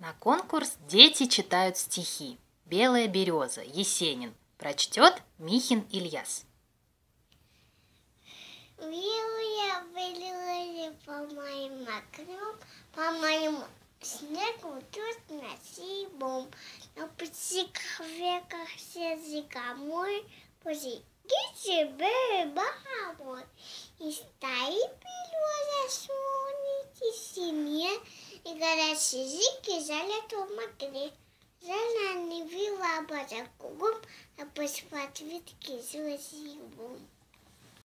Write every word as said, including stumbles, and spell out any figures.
На конкурс дети читают стихи. «Белая береза», Есенин. Прочтет Михин Ильяс. Белая береза по моим окнам, по моему снегу тут насыпом. На птицах веках все зимой, позади себе бабой. И стоит береза, смотрит семье, и горячие языки залят в мокре. Зелена не вила база кругом, а поспать ветки с зимом.